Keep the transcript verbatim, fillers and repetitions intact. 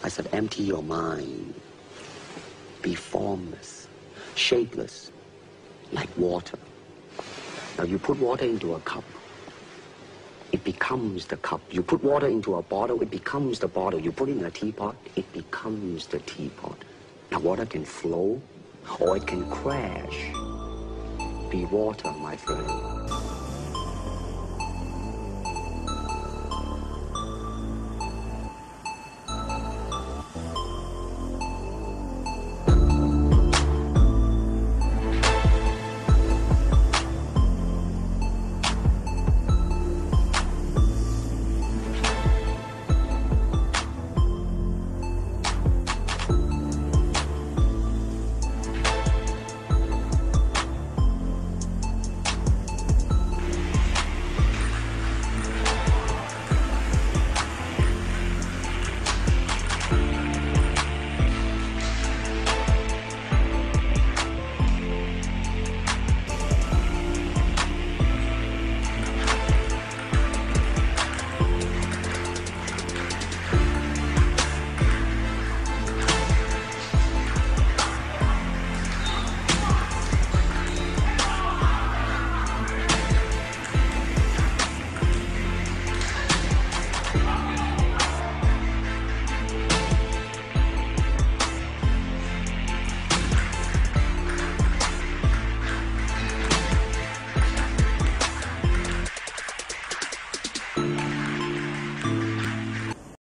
I said, empty your mind. Be formless, shapeless, like water. Now you put water into a cup, it becomes the cup. You put water into a bottle, it becomes the bottle. You put it in a teapot, it becomes the teapot. Now water can flow or it can crash. Be water, my friend.